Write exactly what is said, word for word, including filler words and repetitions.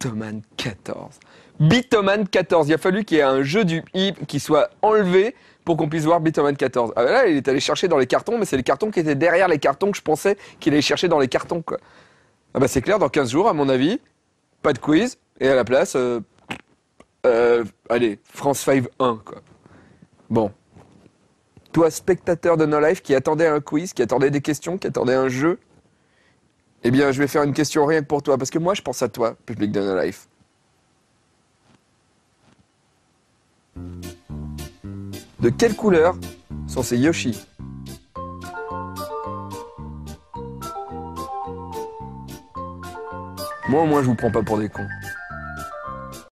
Bitoman quatorze. Bitoman quatorze. Il a fallu qu'il y ait un jeu du hip qui soit enlevé pour qu'on puisse voir Bitoman quatorze. Ah ben là, il est allé chercher dans les cartons, mais c'est les cartons qui étaient derrière les cartons que je pensais qu'il allait chercher dans les cartons, quoi. Ah bah c'est clair, dans quinze jours, à mon avis, pas de quiz, et à la place, euh, euh, allez, France cinq un, quoi. Bon. Toi, spectateur de No Life, qui attendait un quiz, qui attendait des questions, qui attendait un jeu, eh bien, je vais faire une question rien que pour toi, parce que moi, je pense à toi, public de No Life. De quelle couleur sont ces Yoshi? Moi, au moins, je vous prends pas pour des cons.